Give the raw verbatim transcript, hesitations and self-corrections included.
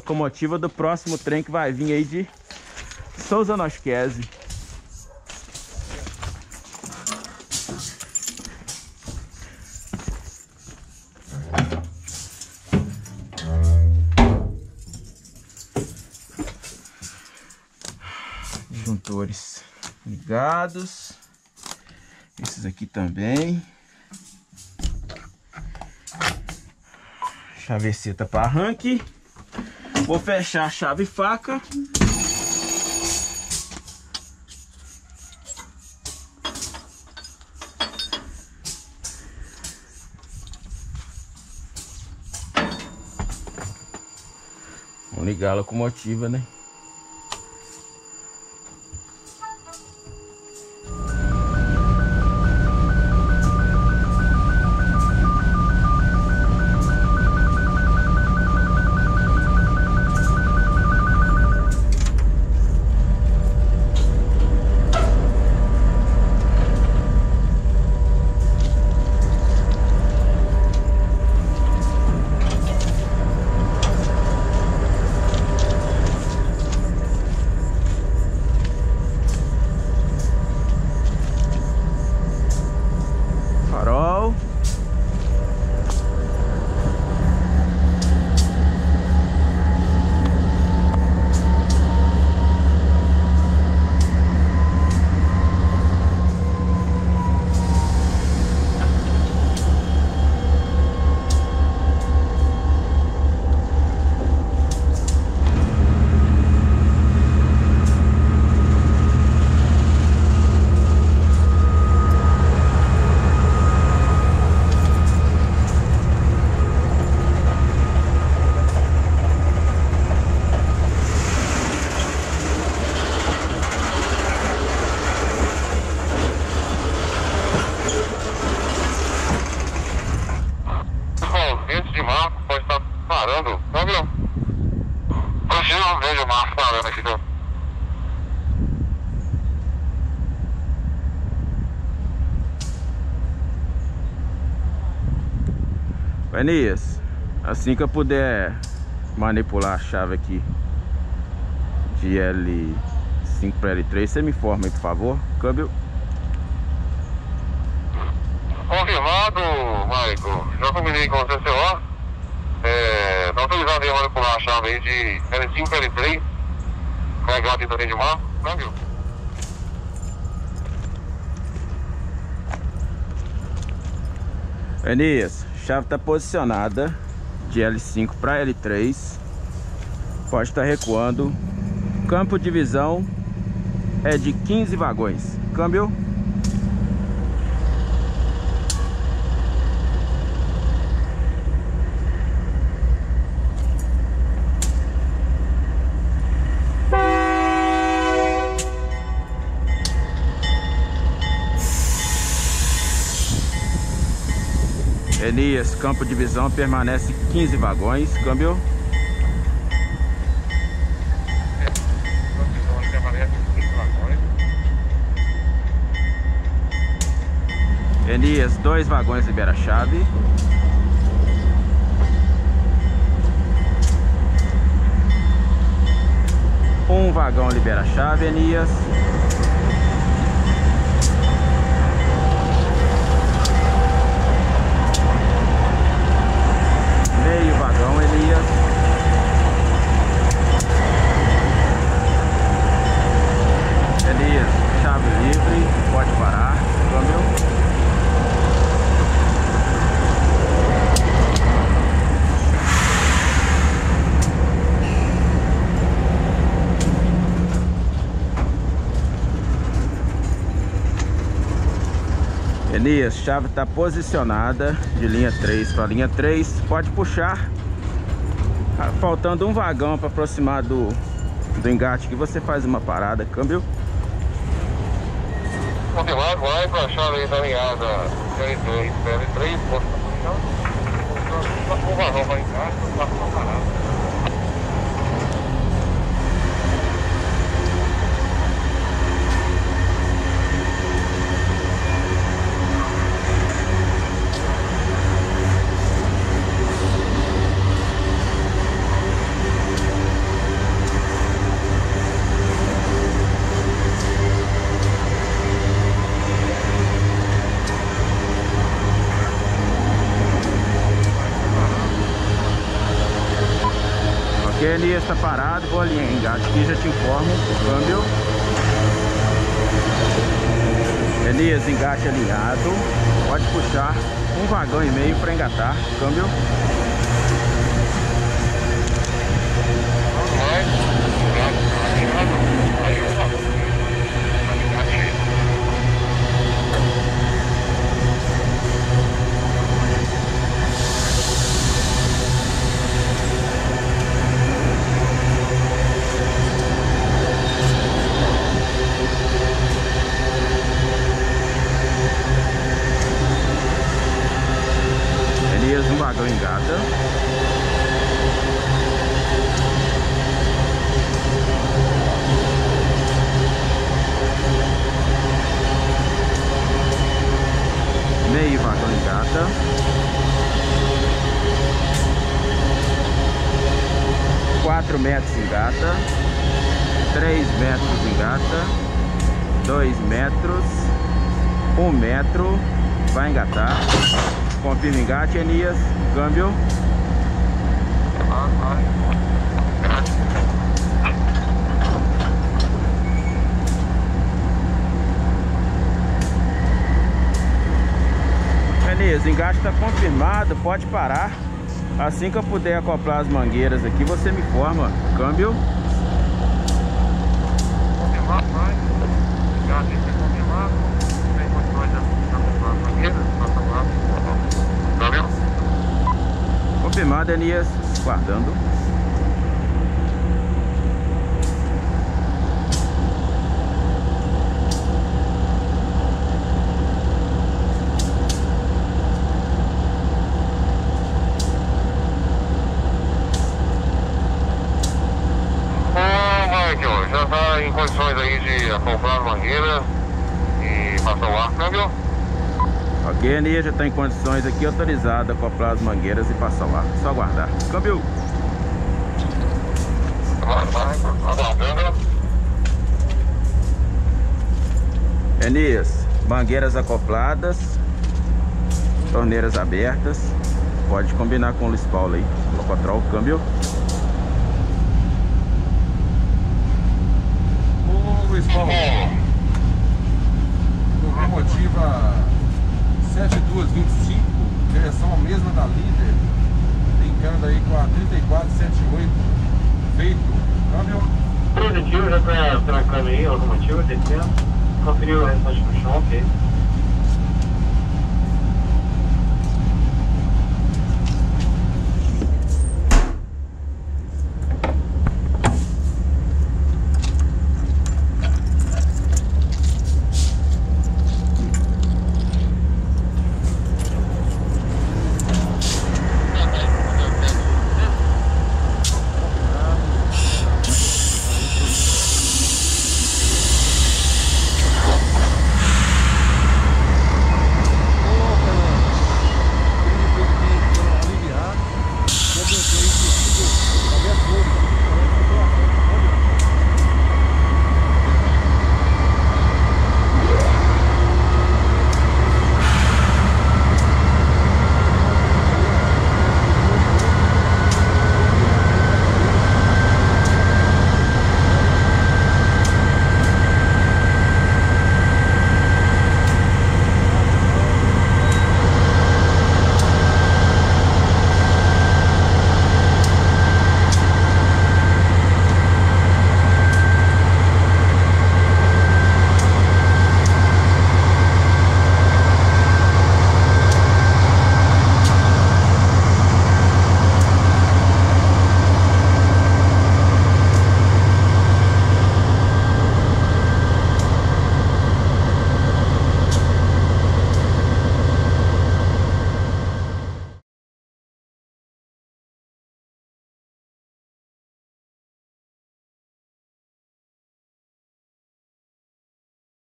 locomotiva do próximo trem que vai vir aí de Souza Noschese. Disjuntores ligados. Esses aqui também. Chaveceta para arranque. Vou fechar a chave e faca. Vamos ligar a locomotiva, né? Enias, assim que eu puder manipular a chave aqui de L cinco para L três, você me informa aí, por favor. Câmbio. Confirmado, Maico. Já combinei com o C C O. É, tá autorizado a manipular a chave aí de L cinco para L três. Carregar a tinta de mar. Câmbio. Enias, a chave está posicionada de L cinco para L três. Pode estar recuando. Campo de visão é de quinze vagões. Câmbio. Enias, campo de visão permanece quinze vagões. Câmbio. Enias, dois vagões libera a chave. Um vagão libera a chave, Enias. Meio vagão, Elias. Elias, chave livre, pode parar. Câmbio. Elias, chave está posicionada de linha três para linha três. Pode puxar. Faltando um vagão para aproximar do, do engate que você faz uma parada. Câmbio. Confirmado, vai para a chave aí da linhada L três, L três, posto puxar. Um vagão para engate, um vagão para parada. Elias tá parado, vou ali em engate aqui, já te informo o câmbio. Elias, engate alinhado, pode puxar um vagão e meio para engatar, câmbio. Elias, um vagão engata. Meio vagão engata. Quatro metros engata. Três metros engata. Dois metros. Um metro. Vai engatar. Confirma engate, Elias. Câmbio. Elias, o engate está confirmado, pode parar. Assim que eu puder acoplar as mangueiras aqui, você me informa. Câmbio. Confirmado, vai. Engate está confirmado. Tem condições de acoplar as mangueiras, passa lá. Câmbio. Confirmado, Elias. Guardando. Já está em condições aí de acoplar a mangueira e passar o ar, câmbio. Ok, Elias, já está em condições aqui, autorizado a acoplar as mangueiras e passar o ar. Só aguardar. Câmbio. Aguardando. Elias, mangueiras acopladas, torneiras abertas. Pode combinar com o Luiz Paulo aí. Locotrol, câmbio. Luiz Paulo, locomotiva sete dois vinte e cinco, direção a mesma da líder, linkando aí com a trinta e quatro setenta e oito, feito, câmbio. Positivo, já está tracando aí a locomotiva, descendo, conferiu o restante do chão, ok.